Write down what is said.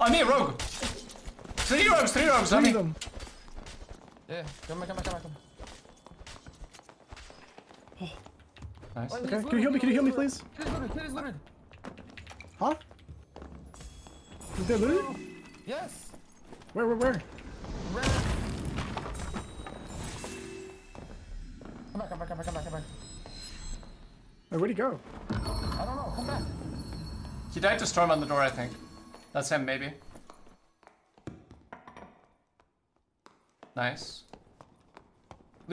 On me, rogue. Three rogues on me. Yeah, come back. Oh. Nice. Okay, can you heal me, please? Kid is looted. Huh? Is there looted? Yes. Where? Red. Come back. Wait, where'd he go? I don't know, come back. He died to storm on the door, I think. That's him, maybe. Nice.